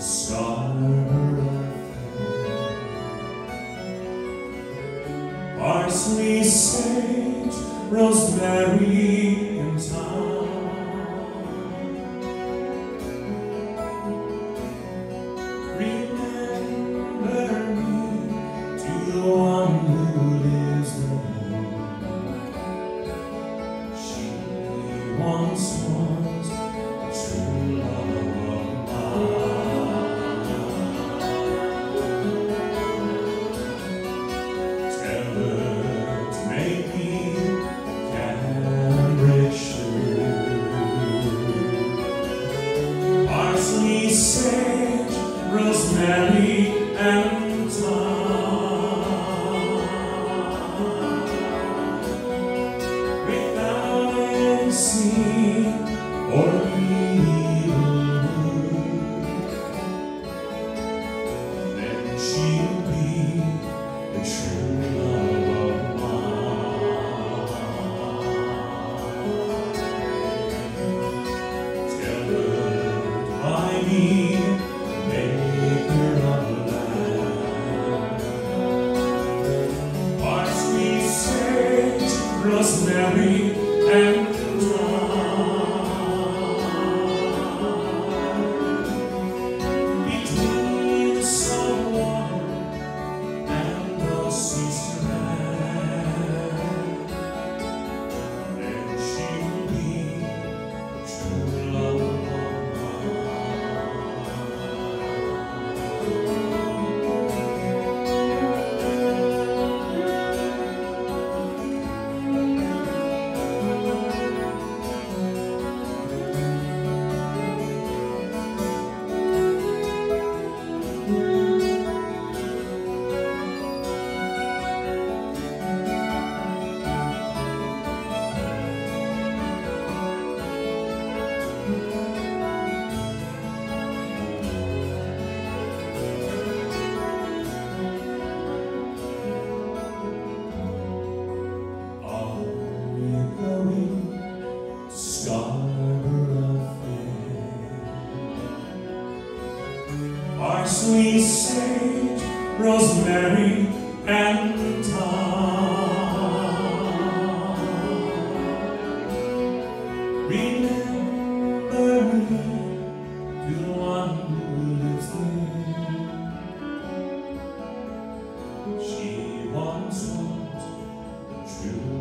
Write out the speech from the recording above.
Scarborough, parsley, sage, rosemary, and thyme. Remember me to the one who lives there. She once was a true love of mine. Tell her to make me parsley, sage, rosemary, and thyme. Without any seed or evil root, then she'll be the true love of mine. Tell her by me, maker of land. Parsley, sage, rosemary, and thyme. Between salt water and the seas to land, then she'll be the true love of Scarborough Fair. Parsley, sage, rosemary, and thyme. Remember me to the one who lives there. She once was the true